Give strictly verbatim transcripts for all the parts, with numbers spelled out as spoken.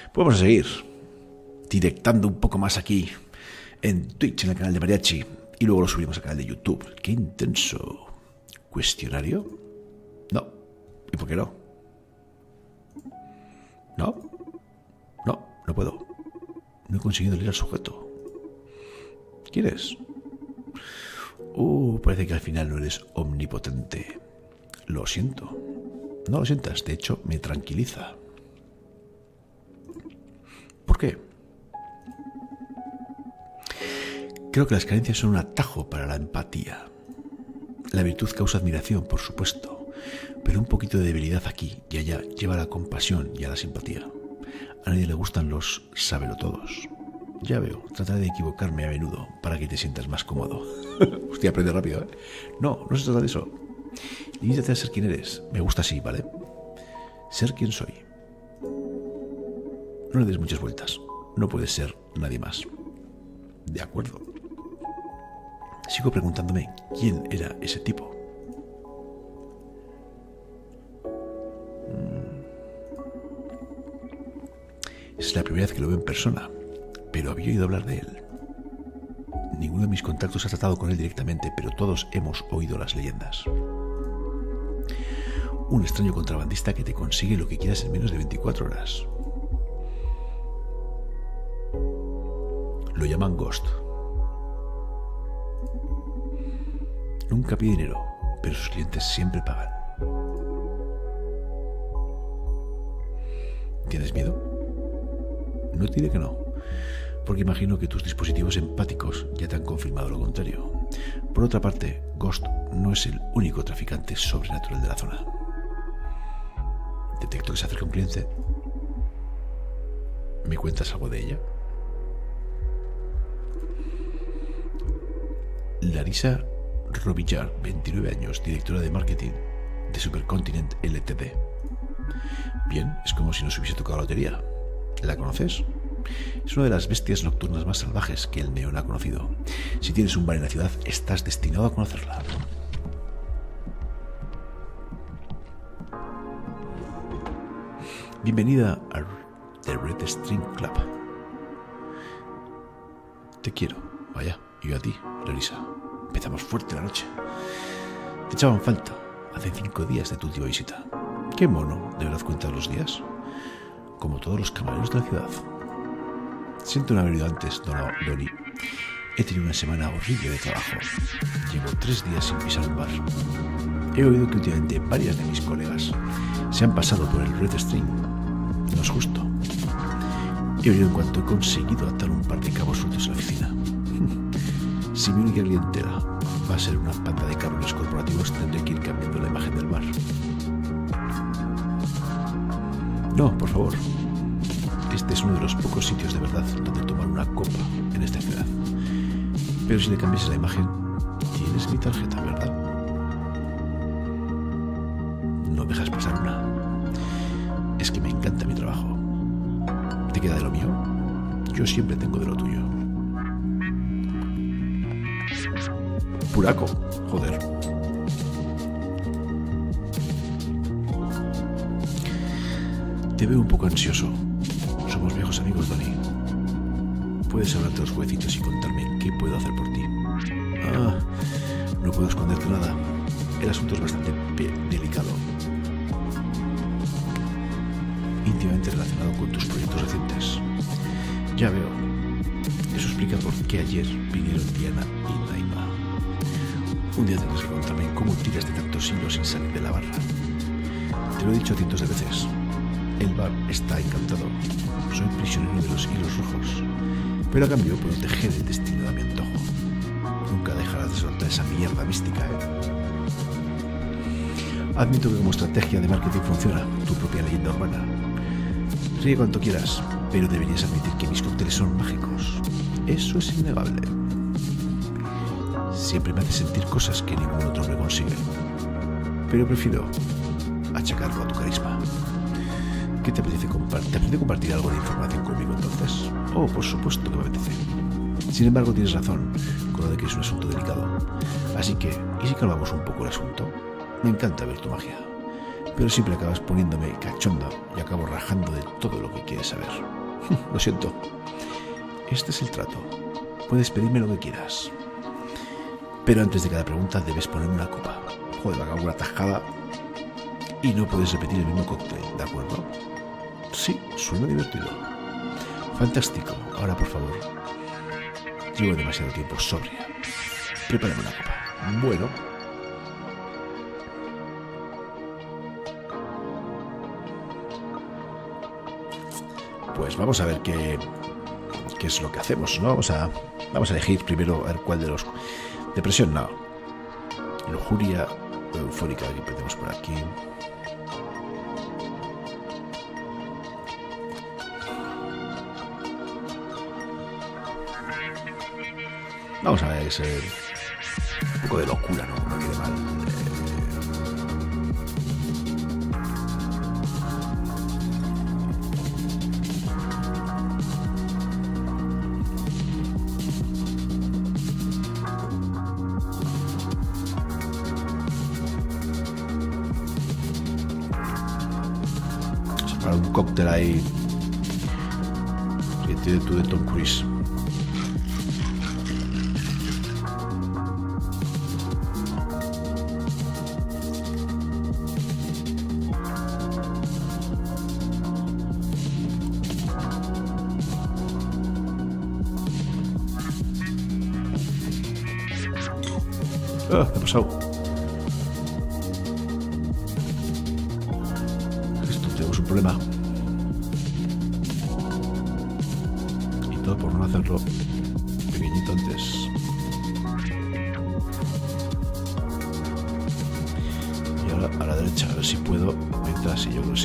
Pues vamos a seguir directando un poco más aquí en Twitch, en el canal de Mariachi, y luego lo subimos al canal de YouTube. ¡Qué intenso! ¿Cuestionario? No. ¿Y por qué no? No. No, no puedo. No he conseguido leer al sujeto. ¿Quién es? Uh, parece que al final no eres omnipotente. Lo siento. No lo sientas, de hecho me tranquiliza. ¿Por qué? Creo que las carencias son un atajo para la empatía. La virtud causa admiración, por supuesto, pero un poquito de debilidad aquí y allá lleva a la compasión y a la simpatía. A nadie le gustan los sábelotodos. Ya veo, trataré de equivocarme a menudo para que te sientas más cómodo. Hostia, aprende rápido, ¿eh? No, no se trata de eso. Limítate a ser quien eres. Me gusta así, ¿vale? Ser quien soy. No le des muchas vueltas. No puedes ser nadie más. De acuerdo. Sigo preguntándome quién era ese tipo. Es la primera vez que lo veo en persona, pero había oído hablar de él. Ninguno de mis contactos ha tratado con él directamente, pero todos hemos oído las leyendas. Un extraño contrabandista que te consigue lo que quieras en menos de veinticuatro horas. Lo llaman Ghost. Nunca pide dinero, pero sus clientes siempre pagan. ¿Tienes miedo? No te diré que no, porque imagino que tus dispositivos empáticos ya te han confirmado lo contrario. Por otra parte, Ghost no es el único traficante sobrenatural de la zona. Detecto que se acerca un cliente. ¿Me cuentas algo de ella? Larissa Robillar, veintinueve años, directora de marketing de Supercontinent L T D. Bien, es como si nos hubiese tocado la lotería. ¿La conoces? Es una de las bestias nocturnas más salvajes que el neón ha conocido. Si tienes un bar en la ciudad, estás destinado a conocerla. Bienvenida a The Red String Club. Te quiero. Vaya, y yo a ti, Larissa. Empezamos fuerte la noche. Te echaban falta. Hace cinco días de tu última visita. Qué mono, ¿de verdad cuentas los días? Como todos los camareros de la ciudad. Siento no haber ido antes, Dona Doni. He tenido una semana horrible de trabajo. Llevo tres días sin pisar un bar. He oído que últimamente varias de mis colegas se han pasado por el Red String. No es justo. He oído en cuanto he conseguido atar un par de cabos sueltos en la oficina. Si mi única clientela va a ser una panda de cabrones corporativos, tendré que ir cambiando la imagen del bar. No, por favor. Este es uno de los pocos sitios de verdad donde tomar una copa en esta ciudad. Pero si le cambias la imagen, tienes mi tarjeta, ¿verdad? No dejas pasar una. Es que me encanta mi trabajo. ¿Te queda de lo mío? Yo siempre tengo de lo tuyo. Puraco, joder. Te veo un poco ansioso. Somos viejos amigos, Donnie. Puedes hablarte a los jueguecitos y contarme qué puedo hacer por ti. Ah, no puedo esconderte nada. El asunto es bastante delicado. Íntimamente relacionado con tus proyectos recientes. Ya veo. Eso explica por qué ayer vinieron Diana y Naima. Un día tendrás que contarme cómo tiras de tantos hilos sin salir de la barra. Te lo he dicho cientos de veces. El bar está encantado. Soy prisionero de los hilos rojos. Pero a cambio puedo tejer el destino a mi antojo. Nunca dejarás de soltar esa mierda mística, ¿eh? Admito que como estrategia de marketing funciona, tu propia leyenda urbana. Ríe cuanto quieras, pero deberías admitir que mis cócteles son mágicos. Eso es innegable. Siempre me hace sentir cosas que ningún otro me consigue. Pero prefiero achacarlo a tu carisma. ¿Qué te apetece compartir? ¿Te apetece compartir algo de información conmigo entonces? Oh, por supuesto que me apetece. Sin embargo, tienes razón con lo de que es un asunto delicado. Así que, ¿y si calmamos un poco el asunto? Me encanta ver tu magia. pero siempre acabas poniéndome cachondo y acabo rajando de todo lo que quieres saber. Lo siento. Este es el trato. Puedes pedirme lo que quieras. Pero antes de cada pregunta debes ponerme una copa. Joder, me hago una tajada y no puedes repetir el mismo cóctel, ¿de acuerdo? Sí, suena divertido. Fantástico. Ahora, por favor. Llevo demasiado tiempo sobria. Prepárame una copa. Bueno. Pues vamos a ver qué, qué es lo que hacemos, ¿no? Vamos a, vamos a elegir primero a ver cuál de los... Depresión, no. Lujuria, eufórica, que tenemos por aquí. Vamos a ver ese... Un poco de locura, ¿no? No quede mal. Para un cóctel ahí que tiene tú de Tom Cruise. Ah, ¿qué ha pasado? Esto tenemos un problema. Y todo por no hacerlo pequeñito antes. Y ahora a la derecha, a ver si puedo. Mientras, sí, yo creo que sí.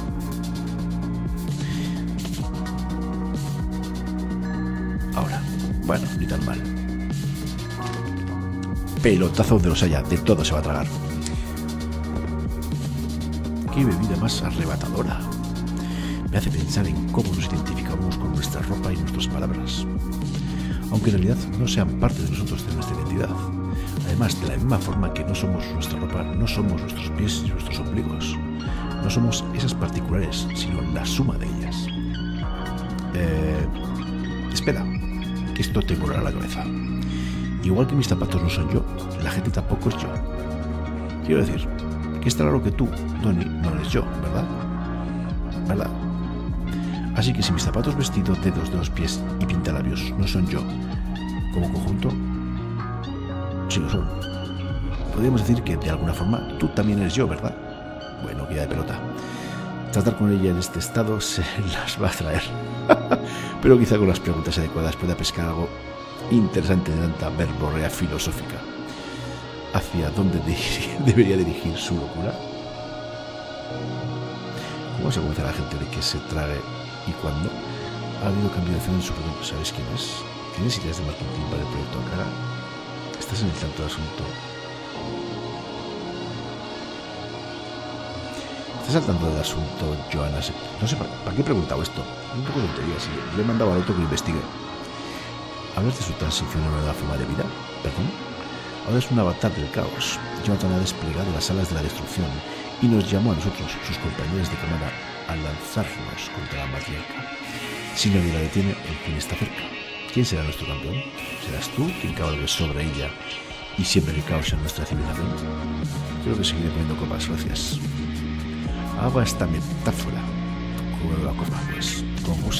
Ahora, bueno, ni tan mal. Pelotazo de los haya, de todo se va a tragar. Qué bebida más arrebatadora. Me hace pensar en cómo nos identificamos con nuestra ropa y nuestras palabras, aunque en realidad no sean parte de nosotros, de nuestra identidad. Además, de la misma forma que no somos nuestra ropa, no somos nuestros pies y nuestros ombligos. No somos esas particulares, sino la suma de ellas. Eh, espera, que esto te volará la cabeza. Igual que mis zapatos no son yo, la gente tampoco es yo. Quiero decir, que está claro que tú, Tony, no eres yo, ¿verdad? ¿Verdad? Así que si mis zapatos, vestidos, dedos de los pies y pintalabios no son yo, como conjunto, sí lo son. Podríamos decir que de alguna forma tú también eres yo, ¿verdad? Bueno, guía de pelota. Tratar con ella en este estado se las va a traer. Pero quizá con las preguntas adecuadas pueda pescar algo interesante de tanta verborrea filosófica. ¿Hacia dónde dirigir, debería dirigir su locura? ¿Cómo se convence a la gente de que se trague y cuándo? ¿Ha habido cambio de acción en su producto? ¿Sabes quién es? ¿Tienes ideas de marketing para el proyecto Cara? ¿Estás en el tanto del asunto? ¿Estás al tanto del asunto, Johanna? No sé, ¿para, ¿para qué he preguntado esto? Un poco de tontería, sí. Le he mandado al auto que investigue. ¿Hablas de su transición a una nueva forma de vida? ¿Perdón? Ahora es un avatar del caos. Jonathan ha desplegado las alas de la destrucción y nos llamó a nosotros, sus compañeros de cámara, a lanzarnos contra la matriarca. Si nadie la detiene, el fin está cerca. ¿Quién será nuestro campeón? ¿Serás tú quien cabalgue sobre ella y siempre el caos en nuestra civilización? Creo que seguiré poniendo copas, gracias. Haga esta metáfora. Juego la copa, pues, con gusto.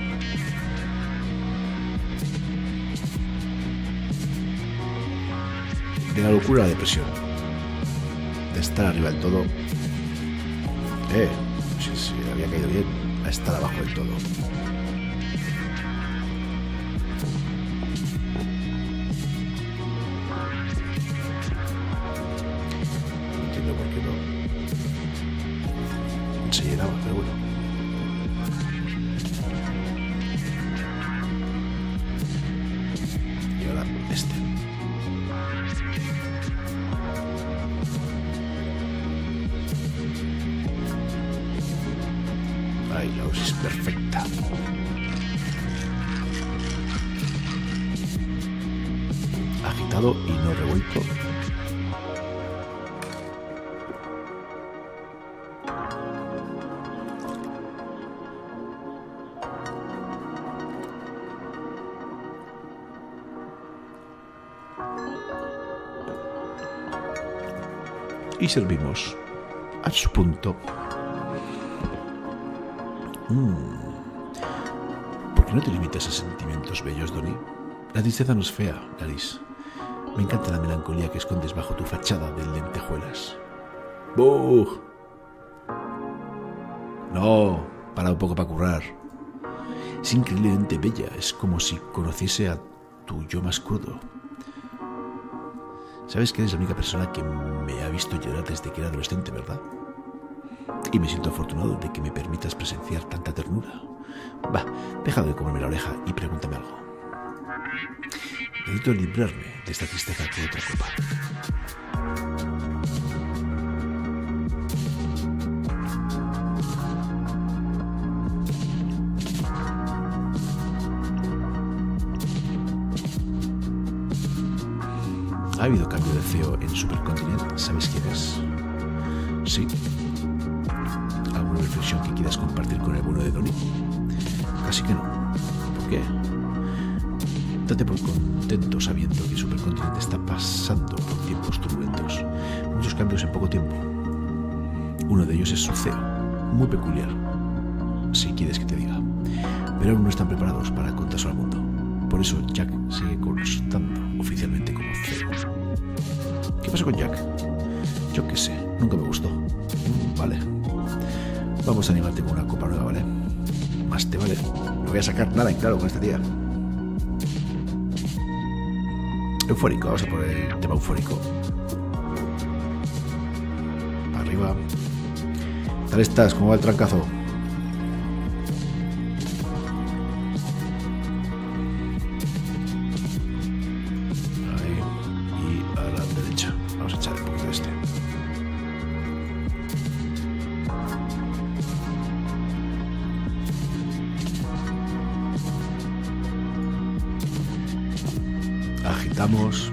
De la locura a la depresión, de estar arriba del todo, eh, si, si había caído bien, a estar abajo del todo. No entiendo por qué no se llenaba, pero bueno. Y ahora este. Ay, la dosis perfecta. Agitado y no revuelto. y servimos a su punto. Mm. ¿Por qué no te limitas a sentimientos bellos, Donnie? La tristeza no es fea, Laris. Me encanta la melancolía que escondes bajo tu fachada de lentejuelas. ¡Bug! No, para un poco para currar. Es increíblemente bella, es como si conociese a tu yo más crudo. Sabes que eres la única persona que me ha visto llorar desde que era adolescente, ¿verdad? Y me siento afortunado de que me permitas presenciar tanta ternura. Va, deja de comerme la oreja y pregúntame algo. Necesito librarme de esta tristeza con otra copa. ¿Ha habido cambio de C E O en Supercontinent? ¿Sabes quién es? Sí. ¿Alguna reflexión que quieras compartir con el bueno de Donnie? Casi que no. ¿Por qué? Date por contento sabiendo que Supercontinent está pasando por tiempos turbulentos. Muchos cambios en poco tiempo. Uno de ellos es su C E O. Muy peculiar, si quieres que te diga. Pero aún no están preparados para contárselo al mundo. Por eso Jack sigue constando oficialmente como C E O. ¿Qué pasa con Jack? Yo qué sé, nunca me gustó. Vale. Vamos a animarte con una copa nueva, ¿vale? Más te vale. No voy a sacar nada en claro con esta tía. Eufórico, vamos a poner el tema eufórico. Arriba. ¿Qué tal estás? ¿Cómo va el trancazo? Ahí. Y a la derecha. Vamos a echar un poquito de este. Agitamos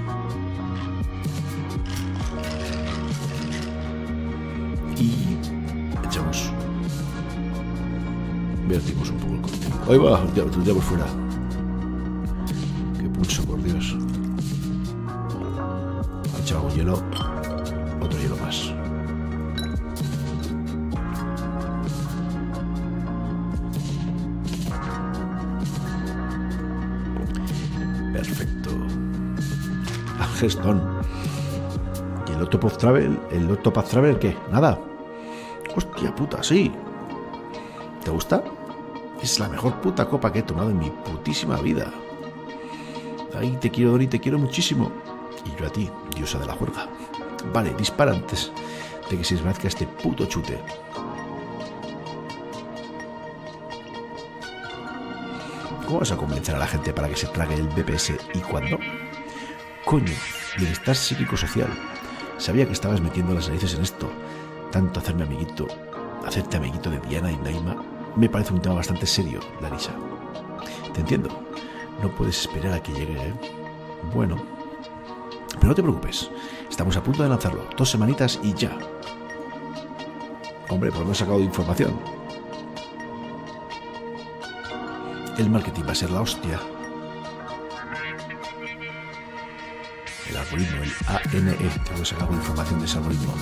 y echamos, vertimos un poco el contenido. Ahí va, ya lo tendríamos fuera. Qué pulso, por Dios. Echamos hielo, otro hielo más. Perfecto. Stone. ¿Y el Octopath Travel? ¿El Octopath Travel qué? Nada. Hostia puta, sí. ¿Te gusta? Es la mejor puta copa que he tomado en mi putísima vida. Ay, te quiero, Donnie, te quiero muchísimo. Y yo a ti, diosa de la juerga. Vale, dispara antes de que se desvanezca este puto chute. ¿Cómo vas a convencer a la gente para que se trague el B P S y cuándo? Coño, bienestar psíquico-social. Sabía que estabas metiendo las narices en esto. Tanto hacerme amiguito, hacerte amiguito de Diana y Naima, me parece un tema bastante serio, Larisa. Te entiendo. No puedes esperar a que llegue, ¿eh? Bueno. Pero no te preocupes. Estamos a punto de lanzarlo. Dos semanitas y ya. Hombre, por lo menos he sacado de información. El marketing va a ser la hostia. El algoritmo, el A N E. Tengo que sacar información de ese algoritmo.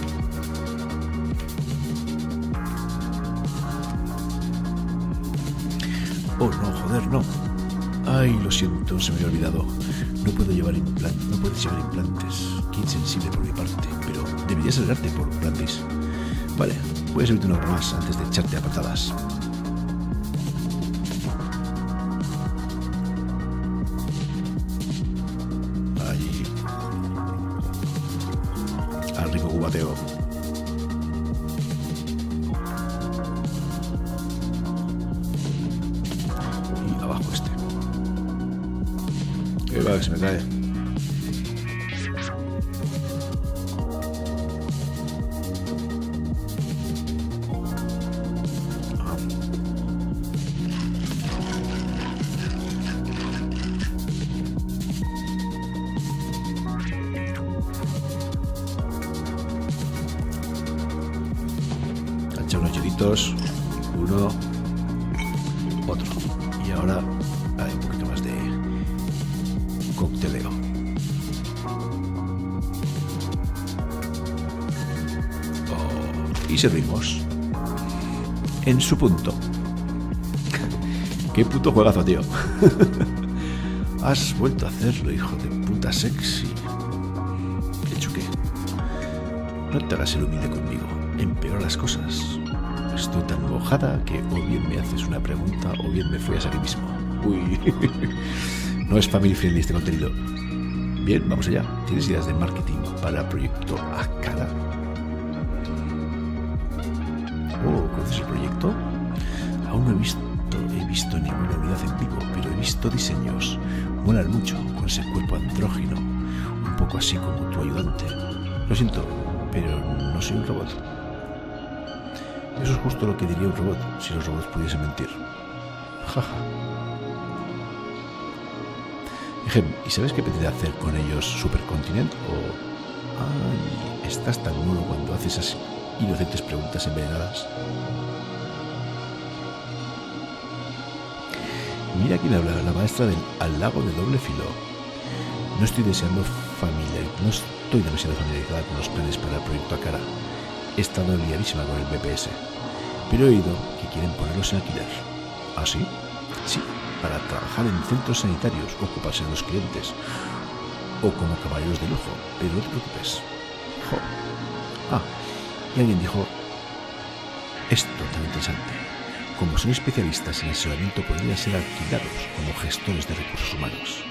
Oh, no, joder, no. Ay, lo siento, se me había olvidado. No puedo llevar implantes. No puedes llevar implantes. Qué insensible por mi parte, pero deberías alegrarte por implantes. Vale, puedes servirte una hora más antes de echarte a patadas. Allí. Al rico cubateo. Y abajo este. Que va, que se me cae. Unos hielitos, uno, otro. Y ahora hay un poquito más de cocteleo. y servimos. En su punto. Qué puto juegazo, tío. Has vuelto a hacerlo, hijo de puta sexy. ¿Qué choqué? No te hagas el humilde conmigo. Empeora las cosas. Estoy tan mojada que o bien me haces una pregunta o bien me follas a ti mismo. Uy. No es family friendly este contenido. Bien, vamos allá. ¿Tienes ideas de marketing para el proyecto Akara? Oh, ¿conoces el proyecto? Aún no he visto, he visto ninguna unidad en vivo, pero he visto diseños. Molan mucho con ese cuerpo andrógino, un poco así como tu ayudante. Lo siento, pero no soy un robot. Eso es justo lo que diría un robot si los robots pudiesen mentir. Jaja. Ejem, ¿y sabes qué pretende hacer con ellos Supercontinent? O... Ay, estás tan nulo cuando haces esas inocentes preguntas envenenadas. Mira quién habla, la maestra del al lago de doble filo. No estoy deseando familiar, no estoy demasiado familiarizada con los planes para el proyecto Akara. He estado liadísima con el B P S, pero he oído que quieren ponerlos en alquiler. ¿Ah, sí? Sí, para trabajar en centros sanitarios, ocuparse de los clientes, o como caballeros de lujo, pero no te preocupes. Jo. Ah, y alguien dijo esto tan interesante. Como son especialistas en asesoramiento, podrían ser alquilados como gestores de recursos humanos.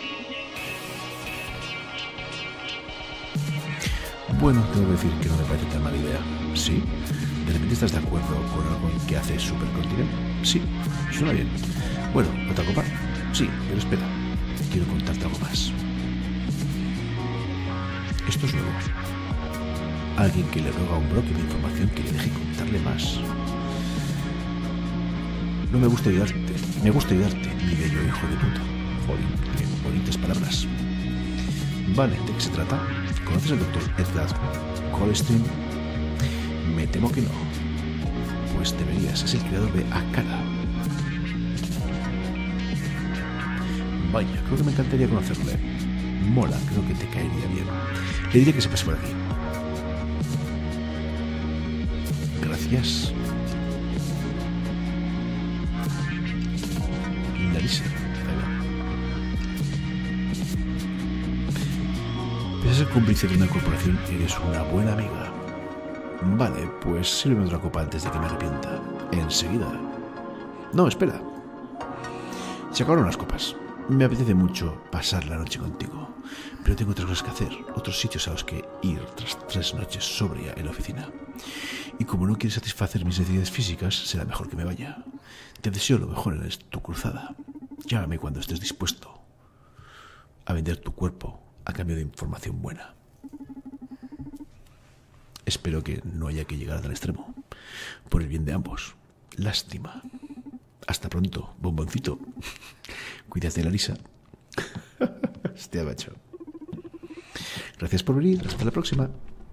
Bueno, tengo que decir que no me parece tan mala idea. ¿Sí? ¿De repente estás de acuerdo con algo que hace Supercontinent? Sí, suena bien. Bueno, ¿otra copa? Sí, pero espera, quiero contarte algo más. Esto es nuevo. Alguien que le roga a un broker de información que le deje contarle más. No me gusta ayudarte, me gusta ayudarte, mi bello hijo de puta. Joder, qué bonitas palabras. Vale, ¿de qué se trata? ¿Conoces al doctor Edgar Colestein? Me temo que no. Pues deberías, es el creador de Akara. Vaya, creo que me encantaría conocerle. Mola, creo que te caería bien. Le diré que se pase por aquí. Gracias. Larisa. Pese a ser cómplice de una corporación, eres una buena amiga. Vale, pues sírveme otra copa antes de que me arrepienta. Enseguida. No, espera. Se acabaron las copas. Me apetece mucho pasar la noche contigo, pero tengo otras cosas que hacer, otros sitios a los que ir tras tres noches sobria en la oficina. Y como no quieres satisfacer mis necesidades físicas, será mejor que me vaya. Te deseo lo mejor en tu cruzada. Llámame cuando estés dispuesto a vender tu cuerpo a cambio de información buena. Espero que no haya que llegar al extremo, por el bien de ambos. Lástima. Hasta pronto, bomboncito. Cuídate, Larisa. Hostia, macho. Gracias por venir. Hasta la próxima.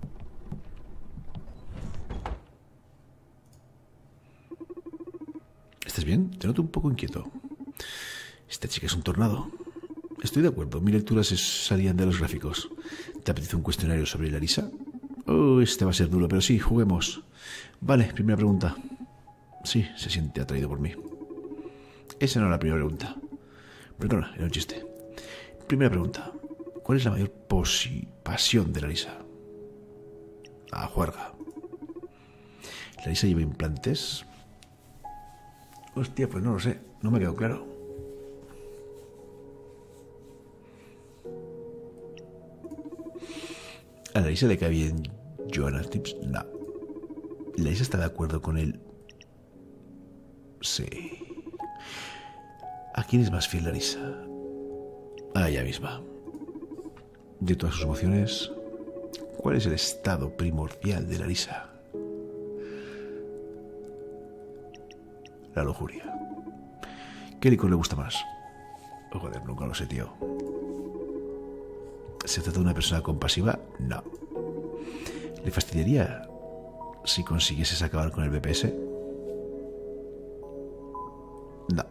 ¿Estás bien? Te noto un poco inquieto. Esta chica es un tornado. Estoy de acuerdo. Mis lecturas salían de los gráficos. ¿Te apetece un cuestionario sobre Larisa? Oh, este va a ser duro, pero sí, juguemos. Vale, primera pregunta. Sí, se siente atraído por mí. Esa no era la primera pregunta. Perdona, era un chiste. Primera pregunta. ¿Cuál es la mayor pasión de Larisa? Ah, juerga. ¿Larisa lleva implantes? Hostia, pues no lo sé. No me ha quedado claro. ¿A Larisa le cae bien Joanna Tips? No. ¿Larisa está de acuerdo con él? Sí. ¿A quién es más fiel Larisa? A ella misma. De todas sus emociones, ¿cuál es el estado primordial de Larisa? La lujuria. ¿Qué licor le gusta más? Oh, joder, nunca lo sé, tío. ¿Se trata de una persona compasiva? No. ¿Le fastidiaría si consiguieses acabar con el B P S? No.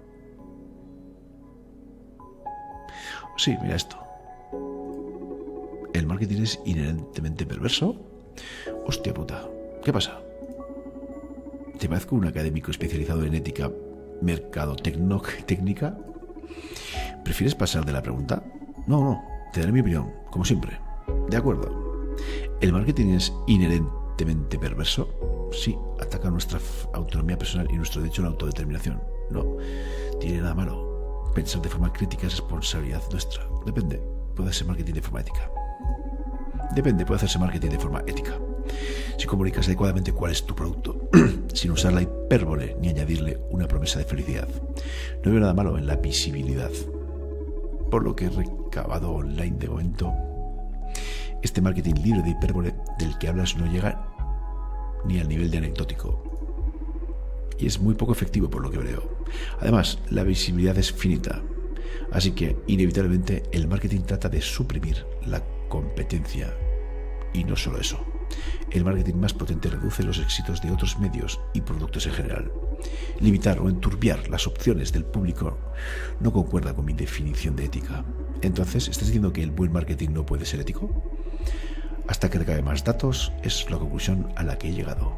Sí, mira esto. ¿El marketing es inherentemente perverso? Hostia puta. ¿Qué pasa? ¿Te parezco un académico especializado en ética mercadotecnica? ¿Prefieres pasar de la pregunta? No, no, te daré mi opinión, como siempre. De acuerdo. ¿El marketing es inherentemente perverso? Sí, ataca nuestra autonomía personal y nuestro derecho a la autodeterminación. No, tiene nada malo. Pensar de forma crítica es responsabilidad nuestra. Depende, puede ser marketing de forma ética. Depende, puede hacerse marketing de forma ética. Si comunicas adecuadamente cuál es tu producto, sin usar la hipérbole ni añadirle una promesa de felicidad. No veo nada malo en la visibilidad. Por lo que he recabado online de momento, este marketing libre de hipérbole del que hablas no llega ni al nivel de anecdótico. Y es muy poco efectivo por lo que veo. Además, la visibilidad es finita. Así que, inevitablemente, el marketing trata de suprimir la competencia. Y no solo eso. El marketing más potente reduce los éxitos de otros medios y productos en general. Limitar o enturbiar las opciones del público no concuerda con mi definición de ética. Entonces, ¿estás diciendo que el buen marketing no puede ser ético? Hasta que recabe más datos, es la conclusión a la que he llegado.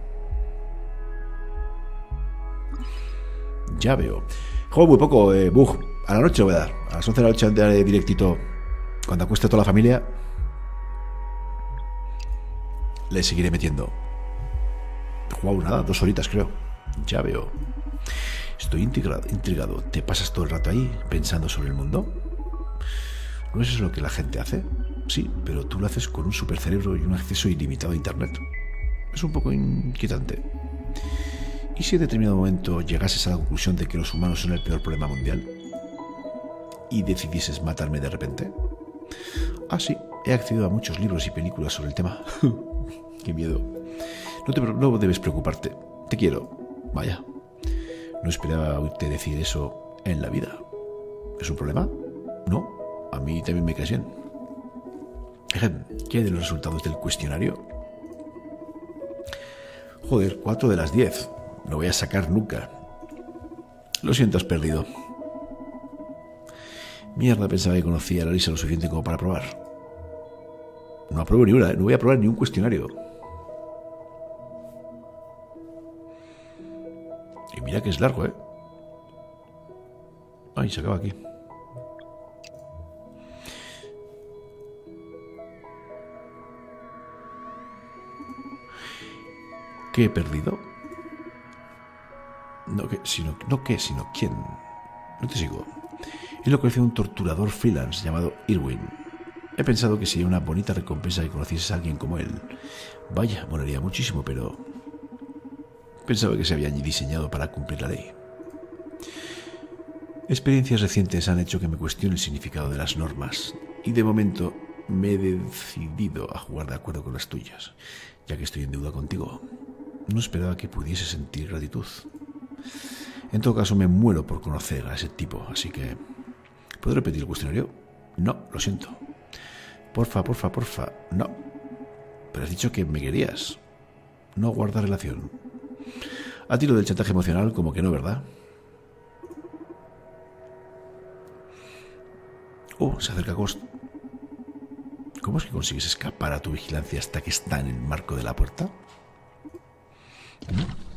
Ya veo. Juego muy poco, eh, bug. A la noche lo voy a dar. A las once de la noche daré directito. Cuando acueste a toda la familia, le seguiré metiendo. He jugado nada, dos horitas creo. Ya veo. Estoy intrigado, intrigado. ¿Te pasas todo el rato ahí pensando sobre el mundo? ¿No es eso lo que la gente hace? Sí, pero tú lo haces con un supercerebro y un acceso ilimitado a internet. Es un poco inquietante. ¿Y si en determinado momento llegases a la conclusión de que los humanos son el peor problema mundial? ¿Y decidieses matarme de repente? Ah, sí, he accedido a muchos libros y películas sobre el tema. ¡Qué miedo! No, te, no debes preocuparte. Te quiero. Vaya. No esperaba oírte decir eso en la vida. ¿Es un problema? No. A mí también me caes bien. ¿Qué hay de los resultados del cuestionario? Joder, cuatro de las diez. No voy a sacar nunca. Lo siento, has perdido. Mierda, pensaba que conocía a la Lisa lo suficiente como para probar. No apruebo ni una, ¿eh? No voy a probar ni un cuestionario. Y mira que es largo, ¿eh? Ay, se acaba aquí. ¿Qué he perdido? No que, sino, no qué, sino quién. No te sigo. He localizado un torturador freelance llamado Irwin. He pensado que sería una bonita recompensa que conocieses a alguien como él. Vaya, molaría muchísimo, pero pensaba que se había diseñado para cumplir la ley. Experiencias recientes han hecho que me cuestione el significado de las normas, y de momento me he decidido a jugar de acuerdo con las tuyas, ya que estoy en deuda contigo. No esperaba que pudiese sentir gratitud. En todo caso, me muero por conocer a ese tipo, así que... ¿puedo repetir el cuestionario? No, lo siento. Porfa, porfa, porfa. No. Pero has dicho que me querías. No guarda relación. A tiro del chantaje emocional, como que no, ¿verdad? Oh, se acerca Ghost. ¿Cómo es que consigues escapar a tu vigilancia hasta que está en el marco de la puerta? ¿Mm?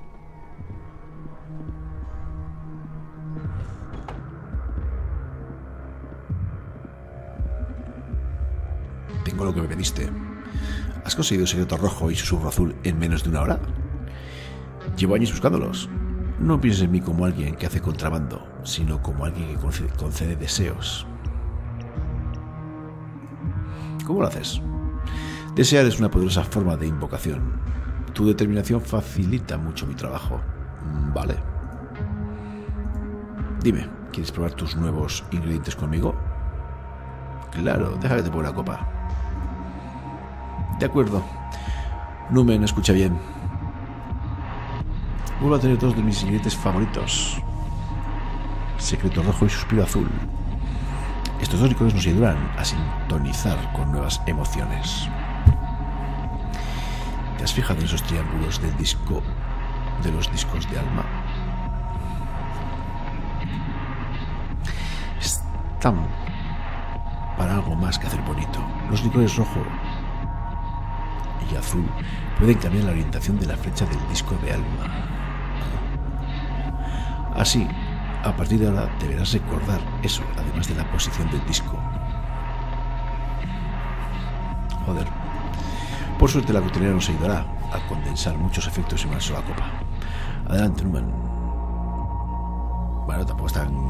Tengo lo que me pediste. ¿Has conseguido Secreto Rojo y Susurro Azul en menos de una hora? Llevo años buscándolos. No pienses en mí como alguien que hace contrabando, sino como alguien que concede, concede deseos. ¿Cómo lo haces? Desear es una poderosa forma de invocación. Tu determinación facilita mucho mi trabajo. Vale. Dime, ¿quieres probar tus nuevos ingredientes conmigo? Claro, deja que te ponga la copa. De acuerdo. Numen, escucha bien. Vuelvo a tener dos de mis ingredientes favoritos. Secreto Rojo y Suspiro Azul. Estos dos licores nos ayudarán a sintonizar con nuevas emociones. ¿Te has fijado en esos triángulos del disco, de los discos de alma? Están para algo más que hacer bonito. Los licores rojo y azul pueden cambiar la orientación de la flecha del disco de alma. Así, a partir de ahora deberás recordar eso, además de la posición del disco. Joder. Por suerte la coctelera nos ayudará a condensar muchos efectos en una sola copa. Adelante, Numan. Bueno, tampoco es tan...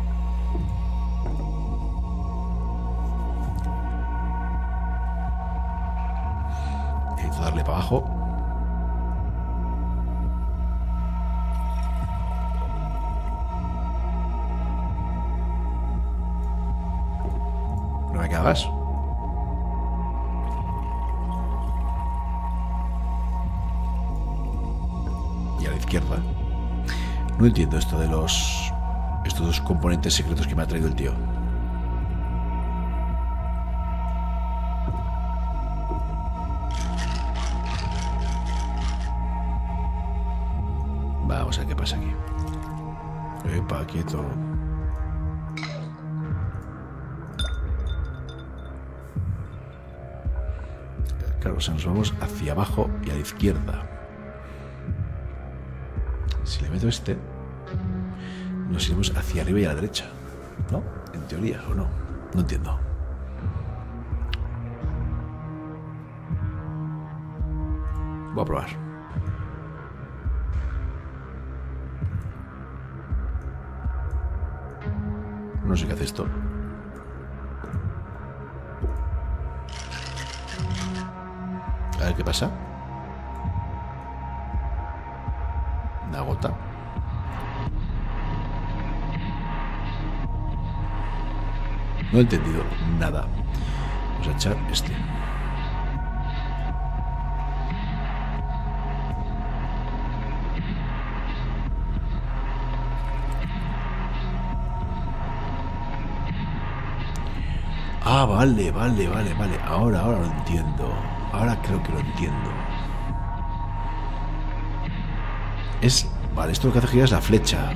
Necesito darle para abajo. No me cagas. Y a la izquierda. No entiendo esto de los... estos dos componentes secretos que me ha traído el tío. Vamos a ver qué pasa aquí. Epa, quieto. Claro, o sea, nos vamos hacia abajo y a la izquierda. Si le meto este, nos iremos hacia arriba y a la derecha, ¿no? En teoría, ¿o no? No entiendo. Voy a probar. No sé qué hace esto. A ver qué pasa. Una gota. No he entendido nada. Vamos a echar este. Ah, vale, vale, vale, vale. Ahora, ahora lo entiendo. Ahora creo que lo entiendo. Es... Vale, esto lo que hace girar es la flecha.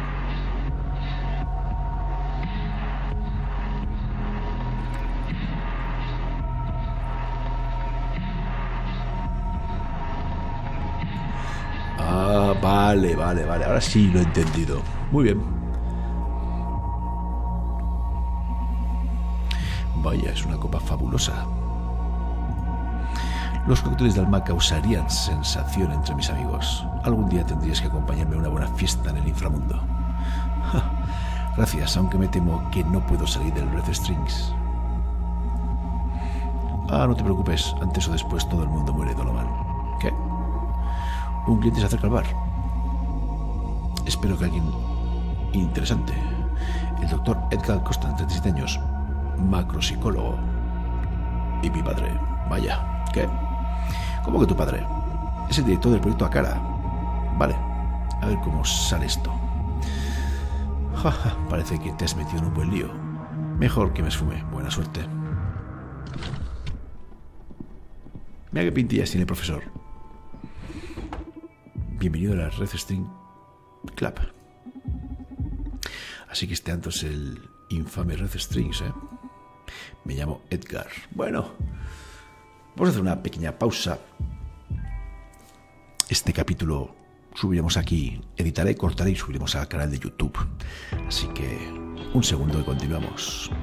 Ah, vale, vale, vale. Ahora sí lo he entendido. Muy bien. Vaya, es una copa fabulosa. Los cócteles de alma causarían sensación entre mis amigos. Algún día tendrías que acompañarme a una buena fiesta en el inframundo. Ja, gracias, aunque me temo que no puedo salir del Red Strings. Ah, no te preocupes, antes o después todo el mundo muere, Donovan. ¿Qué? Un cliente se acerca al bar. Espero que alguien interesante. El doctor Edgar Costa, treinta y siete años, macropsicólogo. Y mi padre. Vaya, ¿qué? ¿Cómo que tu padre? Es el director del proyecto Akara. Vale, a ver cómo sale esto. Jaja, parece que te has metido en un buen lío. Mejor que me esfume. Buena suerte. Mira qué pintillas tiene el profesor. Bienvenido a la Red String Club. Así que este Anto es el infame Red Strings, ¿eh? Me llamo Edgar. Bueno, vamos a hacer una pequeña pausa. Este capítulo subiremos aquí, editaré, cortaré y subiremos al canal de YouTube. Así que un segundo y continuamos.